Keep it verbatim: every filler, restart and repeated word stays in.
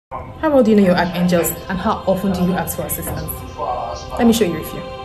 How well do you know your archangels, and how often do you ask for assistance? Let me show you a few.